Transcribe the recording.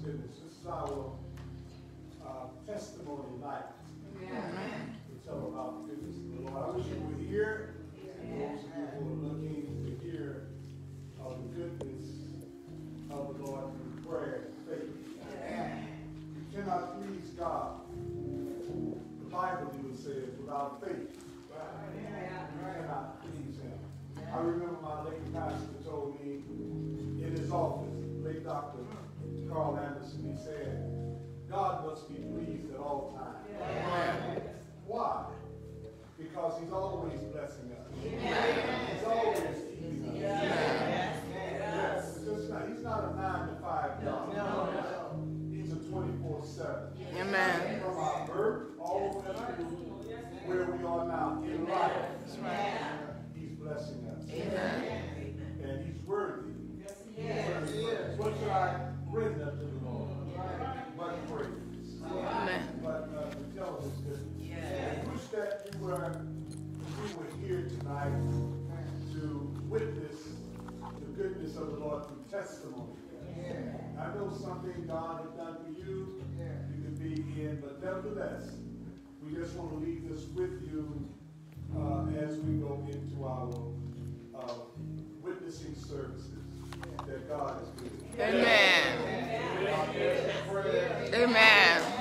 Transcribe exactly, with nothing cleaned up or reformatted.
goodness. This is our uh, testimony night. Amen. To tell about the goodness of the Lord. I wish you were here. Those of you who are looking to hear of the goodness of the Lord through prayer and faith. You cannot please God. The Bible even says without faith. You cannot please Him. I remember my late pastor told me in his office, late Doctor Carl Anderson, he said, God must be pleased at all times. Yeah. Why? Because He's always blessing us. Yeah. He's always keeping us. Yeah. Yes. Just not, he's not a nine to five God. No, no. He's a twenty-four seven. Amen. From our birth all the way to where we are now in life. Right. He's blessing us. Amen. And He's worthy. Yes, He is. What should I render to the Lord? But praise. Amen. But uh, to tell His goodness. I wish that you were, you were here tonight to witness the goodness of the Lord through testimony. I know something God has done for you, you can be in, but nevertheless, we just want to leave this with you uh, as we go into our uh, witnessing services. That God is good. Amen. Amen. Amen.